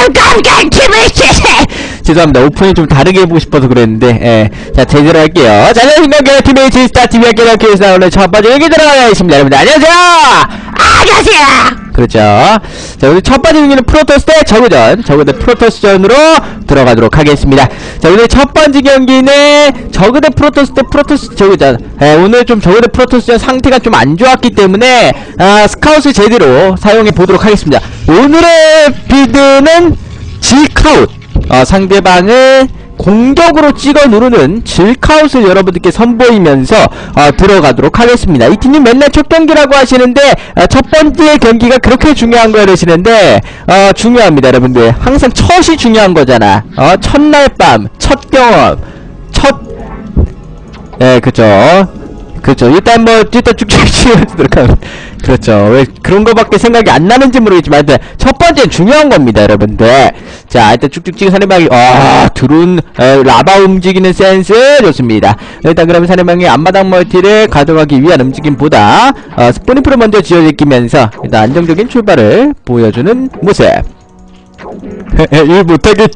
죄송합니다. 오프닝 좀 다르게 해보고 싶어서 그랬는데, 예. 자, 제대로 할게요. 자, 안녕하십니까. 팀메이트 스타TV 학교에서 오늘 첫 번째 얘기 들어가겠습니다. 여러분들, 안녕하세요! 안녕하세요! 그렇죠. 자, 오늘 첫 번째 경기는 프로토스 대 저그전. 저그 대 프로토스전으로 들어가도록 하겠습니다. 자, 오늘 첫 번째 경기는 저그 대 프로토스 대 프로토스 저그전. 예, 오늘 좀 저그 대 프로토스전 상태가 좀 안 좋았기 때문에, 스카웃을 제대로 사용해 보도록 하겠습니다. 오늘의 빌드는 질카웃. 상대방을 공격으로 찍어 누르는 질카웃을 여러분들께 선보이면서 들어가도록 하겠습니다. 이 팀이 맨날 첫 경기라고 하시는데 첫 번째 경기가 그렇게 중요한 거야 그러시는데 중요합니다. 여러분들 항상 첫이 중요한 거잖아. 첫날 밤 첫 경험 그렇죠. 일단 쭉쭉 치워주도록 합니다. 그렇죠. 왜 그런 거밖에 생각이 안 나는지 모르겠지만, 일단 첫 번째는 중요한 겁니다, 여러분들. 자, 일단 쭉쭉 찍은 사내방이, 드론, 라바 움직이는 센스, 좋습니다. 일단 그러면 사내방이 앞마당 멀티를 가져가기 위한 움직임보다, 스포니프를 먼저 지어제끼면서, 일단 안정적인 출발을 보여주는 모습. 일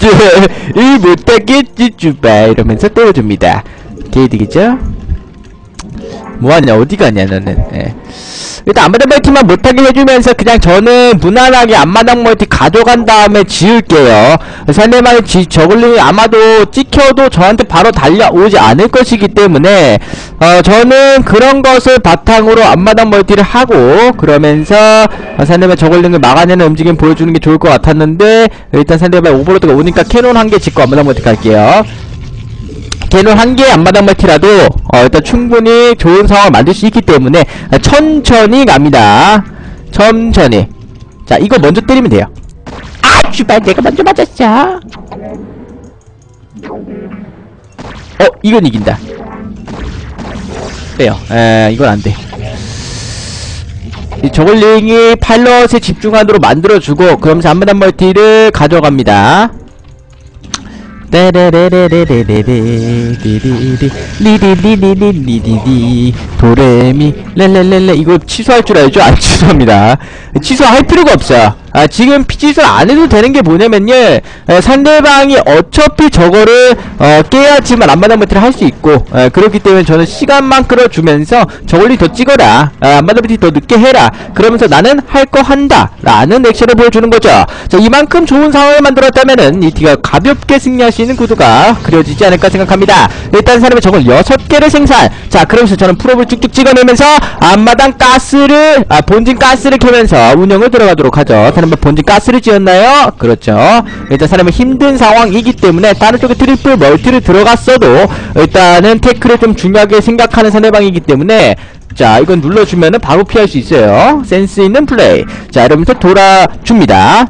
못하겠지, 출발. 이러면서 떼어줍니다. 게이득이죠? 뭐하냐, 어디 가냐, 너는. 예. 일단 앞마당 멀티만 못하게 해주면서 그냥 저는 무난하게 앞마당 멀티 가져간 다음에 지을게요. 상대방의 저글링이 아마도 찍혀도 저한테 바로 달려오지 않을 것이기 때문에 저는 그런 것을 바탕으로 앞마당 멀티를 하고 그러면서 상대방 저글링을 막아내는 움직임 보여주는 게 좋을 것 같았는데 일단 상대방 오버로드가 오니까 캐논 한 개 짓고 앞마당 멀티 갈게요. 캐논 한 개의 앞마당 멀티라도 일단 충분히 좋은 상황을 만들 수 있기 때문에 천천히 갑니다. 천천히. 자, 이거 먼저 때리면 돼요. 슈발 내가 먼저 맞았어. 이건 이긴다. 빼요. 이건 안돼. 이 저글링이 파일럿에 집중하도록 만들어주고 그러면서 앞마당 멀티를 가져갑니다. 리리리리리리리리리리리리리 도레미 렐렐렐레. 이거 취소할 줄 알죠? 안 취소합니다. 취소할 필요가 없어요. 지금 취소 안 해도 되는 게 뭐냐면요, 상대방이 어차피 저거를 깨야지만 앞마당 멀티를 할 수 있고 그렇기 때문에 저는 시간만 끌어주면서 저걸리 더 찍어라, 앞마당 멀티 더 늦게 해라, 그러면서 나는 할 거 한다 라는 액션을 보여주는 거죠. 자, 이만큼 좋은 상황을 만들었다면은 이 티가 가볍게 승리할 수 있는 구도가 그려지지 않을까 생각합니다. 일단 사람이 저걸 6개를 생산. 자, 그러면서 저는 프로브를 쭉쭉 찍어내면서 앞마당 가스를 본진 가스를 켜면서 운영을 들어가도록 하죠. 사람은 본진 가스를 지었나요? 그렇죠. 일단 사람은 힘든 상황이기 때문에 다른 쪽에 트리플 멀티를 들어갔어도 일단은 태클을 좀 중요하게 생각하는 상대방이기 때문에 자, 이건 눌러주면은 바로 피할 수 있어요. 센스 있는 플레이. 자, 이러면서 돌아줍니다.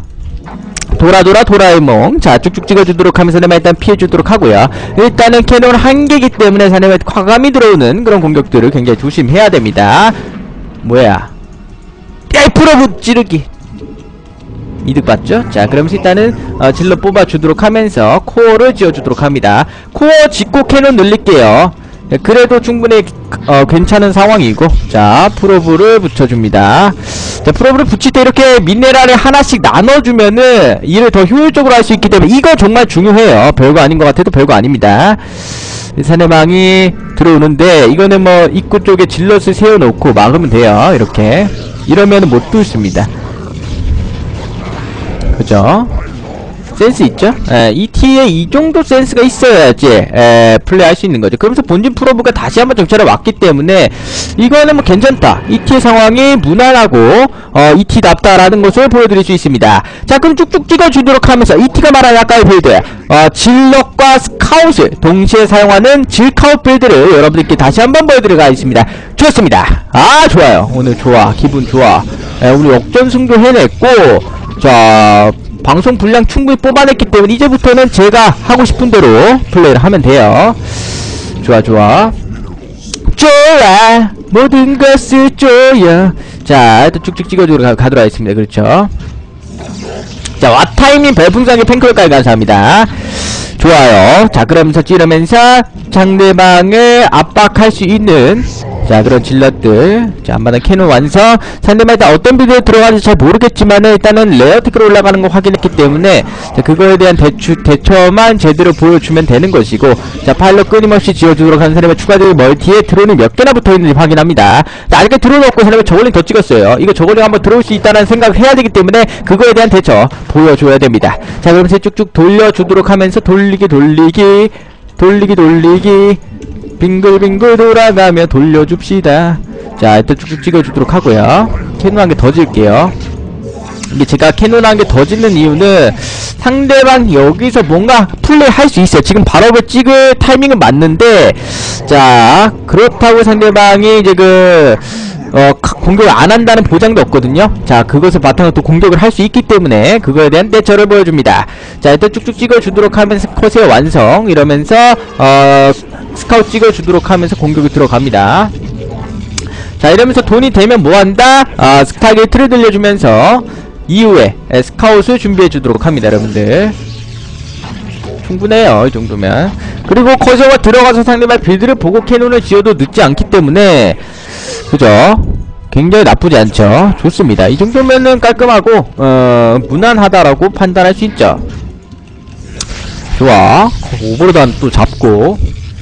도라에몽. 자, 쭉쭉 찍어주도록 하면서 사내만 일단 피해주도록 하고요. 일단은 캐논 한 개이기 때문에 사내만 과감히 들어오는 그런 공격들을 굉장히 조심해야 됩니다. 뭐야? 프로브 찌르기. 이득 봤죠? 자, 그러면서 일단은 질러 뽑아주도록 하면서 코어를 지어주도록 합니다. 코어 짓고 캐논 늘릴게요. 그래도 충분히 괜찮은 상황이고, 자, 프로브를 붙여줍니다. 자, 프로브를 붙일 때 이렇게 미네랄을 하나씩 나눠주면은 일을 더 효율적으로 할 수 있기 때문에 이거 정말 중요해요. 별거 아닌 것 같아도 별거 아닙니다. 상대방이 들어오는데 이거는 뭐 입구 쪽에 질럿을 세워놓고 막으면 돼요. 이렇게 이러면은 못 뚫습니다. 그죠? 센스 있죠? 이 티에 이 정도 센스가 있어야지 플레이할 수 있는 거죠. 그러면서 본진 프로브가 다시 한번 정찰을 왔기 때문에 이거는 뭐 괜찮다, 이 티의 상황이 무난하고 이 티답다라는 것을 보여드릴 수 있습니다. 자, 그럼 쭉쭉 찍어주도록 하면서 이 티가 말하는 아까의 빌드, 질럿과 스카웃을 동시에 사용하는 질카웃 빌드를 여러분들께 다시 한번 보여드리고 있습니다. 좋습니다. 좋아요. 오늘 좋아. 기분 좋아. 우리 역전승도 해냈고, 자, 방송 분량 충분히 뽑아냈기 때문에 이제부터는 제가 하고 싶은 대로 플레이를 하면 돼요. 좋아. 모든 것을 줘요. 자, 일단 쭉쭉 찍어주도록 가도록 하겠습니다. 그렇죠. 자, 왓타이밍 별풍선이 팬클럽까지 감사합니다. 좋아요. 자, 그러면서 찌르면서 상대방을 압박할 수 있는 자, 그런 질럿들. 자, 한마당 캐논 완성. 상대방 일단 어떤 빌드에 들어가는지 잘 모르겠지만은 일단은 레어 특허로 올라가는 거 확인했기 때문에 자, 그거에 대한 대처만 제대로 보여주면 되는 것이고, 자, 파일럿 끊임없이 지어주도록 하는 상대방 추가적인 멀티에 드론이 몇 개나 붙어있는지 확인합니다. 자, 아직까지 드론 없고 상대방 저글링 더 찍었어요. 이거 저글링 한번 들어올 수 있다는 생각을 해야 되기 때문에 그거에 대한 대처 보여줘야 됩니다. 자, 그러면서 쭉쭉 돌려주도록 하면서 돌리기 빙글빙글 돌아가며 돌려줍시다. 자, 일단 쭉쭉 찍어주도록 하고요. 캐논 한 개 더 지을게요. 이게 제가 캐논 한 개 더 짓는 이유는 상대방 여기서 뭔가 플레이 할 수 있어요. 지금 발업을 찍을 타이밍은 맞는데, 자, 그렇다고 상대방이 이제 공격을 안 한다는 보장도 없거든요. 자, 그것을 바탕으로 또 공격을 할 수 있기 때문에 그거에 대한 대처를 보여줍니다. 자, 일단 쭉쭉 찍어주도록 하면서 커세어 완성. 이러면서 스카웃 찍어주도록 하면서 공격이 들어갑니다. 자, 이러면서 돈이 되면 뭐한다? 스타게이트를 들려주면서 이후에 스카웃을 준비해주도록 합니다. 여러분들 충분해요, 이 정도면. 그리고 커세어가 들어가서 상대방 빌드를 보고 캐논을 지어도 늦지 않기 때문에, 그죠? 굉장히 나쁘지 않죠. 좋습니다. 이 정도면은 깔끔하고 무난하다라고 판단할 수 있죠. 좋아. 오버로드 또 잡고,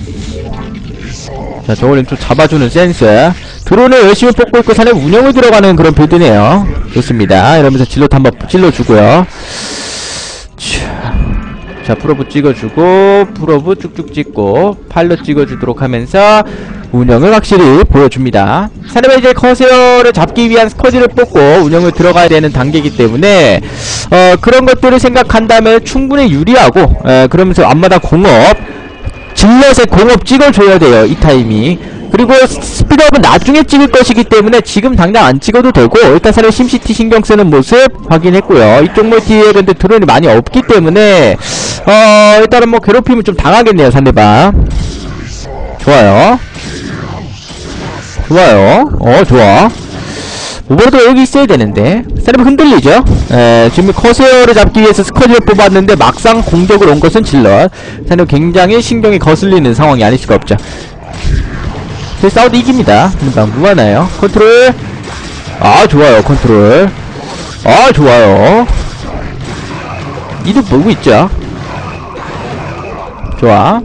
자, 저걸 좀 잡아주는 센스. 드론을 열심히 뽑고 있고 산에 운영을 들어가는 그런 빌드네요. 좋습니다. 이러면서 질럿 한번 찔러주고요. 자, 프로브 찍어주고, 프로브 쭉쭉 찍고, 파일럿 찍어주도록 하면서 운영을 확실히 보여줍니다. 상대방 이제 커세어를 잡기 위한 스쿼드를 뽑고 운영을 들어가야 되는 단계이기 때문에 그런 것들을 생각한다면 충분히 유리하고, 그러면서 앞마당 공업, 질럿의 공업 찍어줘야 돼요, 이 타임이. 그리고 스피드업은 나중에 찍을 것이기 때문에 지금 당장 안 찍어도 되고, 일단 사실 심시티 신경 쓰는 모습 확인했고요. 이쪽 멀티에 근데 드론이 많이 없기 때문에 일단은 뭐 괴롭힘을 좀 당하겠네요, 상대방. 좋아요. 좋아. 오버로드 여기 있어야 되는데 상대방 흔들리죠? 지금 커세어를 잡기 위해서 스쿼드를 뽑았는데 막상 공격을 온 것은 질럿. 상대방 굉장히 신경이 거슬리는 상황이 아닐 수가 없죠. 저희 싸워도 이깁니다. 금방 무한해요. 컨트롤. 좋아요. 컨트롤. 좋아요. 이득 보고 있죠. 좋아.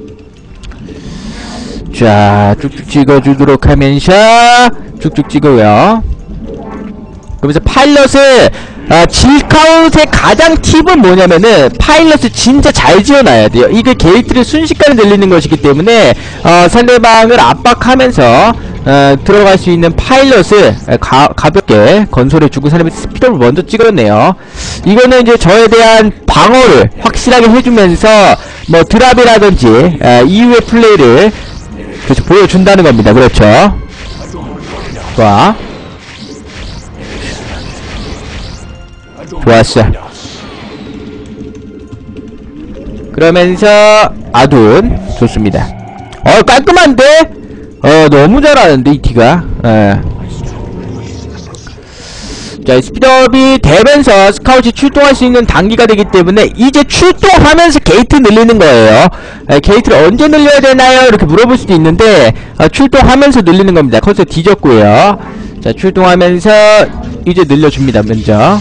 자, 쭉쭉 찍어주도록 하면서 쭉쭉 찍어요. 그러면서 파일럿을 질카웃의 가장 팁은 뭐냐면은 파일럿을 진짜 잘 지어놔야 돼요. 이게 게이트를 순식간에 늘리는 것이기 때문에 상대방을 압박하면서 들어갈 수 있는 파일럿을 가볍게 건설해주고 상대방의 스피드업을 먼저 찍었네요. 이거는 이제 저에 대한 방어를 확실하게 해주면서 뭐 드랍이라든지 이후의 플레이를 그렇죠, 보여준다는 겁니다. 그렇죠. 좋아. 좋았어. 그러면서 아둔 좋습니다. 깔끔한데? 너무 잘하는데 이 티가. 자, 스피드업이 되면서 스카웃이 출동할 수 있는 단계가 되기 때문에 이제 출동하면서 게이트 늘리는 거예요. 게이트를 언제 늘려야 되나요? 이렇게 물어볼 수도 있는데 출동하면서 늘리는 겁니다. 커서 뒤졌고요. 자, 출동하면서 이제 늘려줍니다. 먼저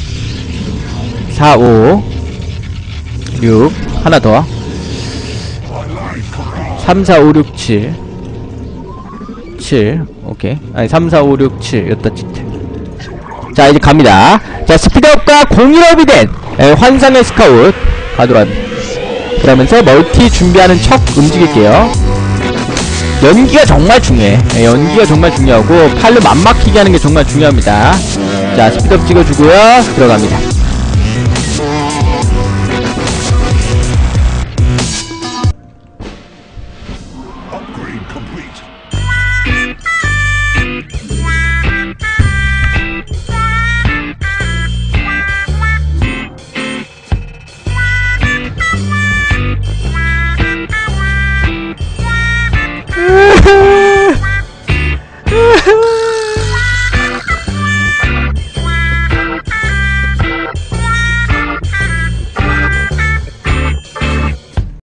4, 5 6 하나 더 3, 4, 5, 6, 7 7 오케이. 아니 3, 4, 5, 6, 7 여기다 찍자. 자, 이제 갑니다. 자, 스피드업과 공일업이 된 환상의 스카웃 가도록. 그러면서 멀티 준비하는 척 움직일게요. 연기가 정말 중요해. 연기가 정말 중요하고 팔로 맘막히게 하는 게 정말 중요합니다. 자, 스피드업 찍어주고요. 들어갑니다.